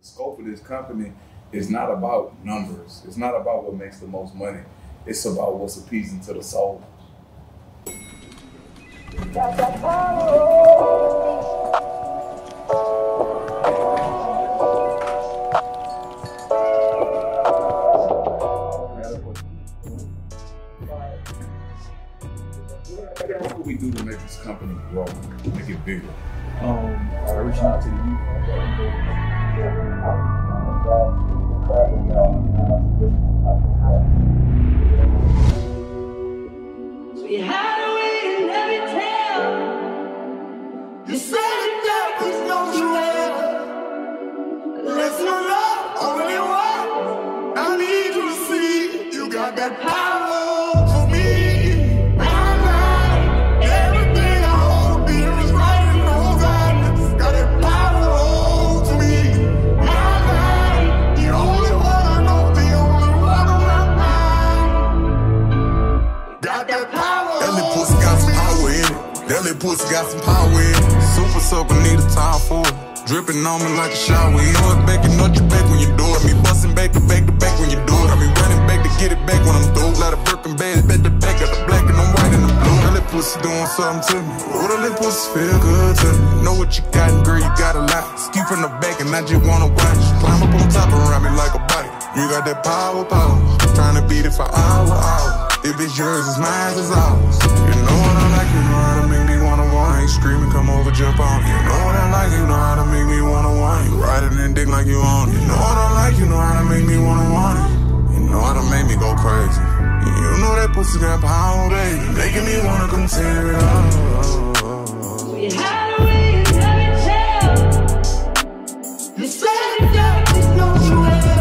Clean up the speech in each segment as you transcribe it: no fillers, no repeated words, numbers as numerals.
scope of this company is not about numbers. It's not about what makes the most money. It's about what's appeasing to the soul. What do we do to make this company grow, make it bigger? Reaching out to the youth. We had a way in every tale. You said that was no duel. Lesson of love, only one. I need you to see you got that power for me. My life, everything I hold dear is right in those eyes. Got that power to me. My life, the only one I know, the only one on my mind. Got that power. That little pussy got some power in it. That little pussy got some power in it. Super soaker, need a time for it. Dripping on me like a shower. You know it back, you know you back when you do it. Me busting back to back to back when you do it. I be running back to get it back when I'm through. Let a Birkin bag, back to back, got the black and I'm white and the blue. That little pussy doing something to me. Oh, that little pussy feel good to me. Know what you got, and girl, you got a lot. Ski from the back and I just wanna watch. Climb up on top and ride me like a bike. You got that power. Trying to beat it for hour. If it's yours, it's mine, it's ours. You know what I like, you know how to make me wanna want. Ain't screaming, come over, jump on. You know what I like, you know how to make me wanna want. You riding and dick like you on. You know what I like, you know how to make me wanna want it. You know how to make me go crazy. You know that pussy got power, baby, making me wanna come tear it up. We had a way in every tale. You said that there's no duel.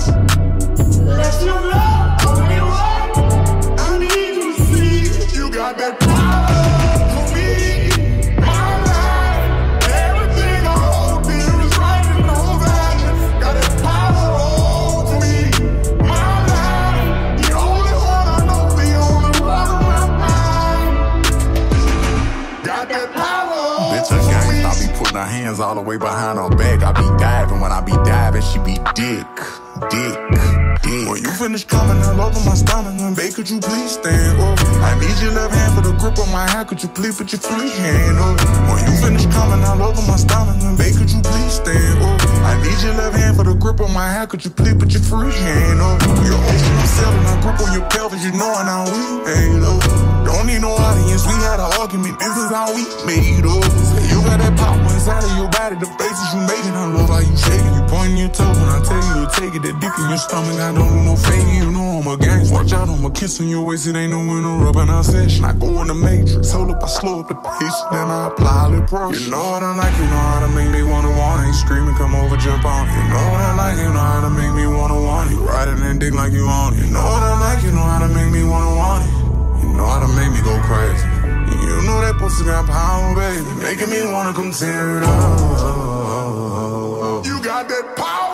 Let's no love, only one. I need you to see you got that power for me. My life, everything I hold dear is right in those eyes. Got that power for me. My life, the only one I know, the only one on my mind. Got that power. Bitch, a gangsta, I be putting her hands all the way behind her back. I be diving, when I be diving, she be dick. When you finish coming all over my stomach, babe, could you please stand up? I need your left hand for the grip on my hand, could you please put your free hand up? When you finish coming all over my stomach, babe, could you please stand up? I need your left hand for the grip on my hand, could you please put your free hand up? Your ocean, I'm selling, I grip on your pelvis, you know how we made up. Don't need no audience, we had an argument, this is how we made up. Say you got that power inside of your body, the faces you making, I love how you shaking, you pointing your toes when I tell you to take it, that dick in your stomach, I don't do no faking, you know I'm a gangster. Watch out, I'm a kissing your waist, it ain't no interrupting our session. I go in the matrix, hold up, I slow up the pace, then I apply the pressure. You know what I like, you know how to make me wanna want. Ain't screaming, come over, jump on. You know what I like, you know how to make me wanna want. You riding and dick like you on. You know what I like, you know how to make me wanna want it. You know how to make me go crazy. You know that pussy got power, baby, making me wanna come tear it up. You got that power.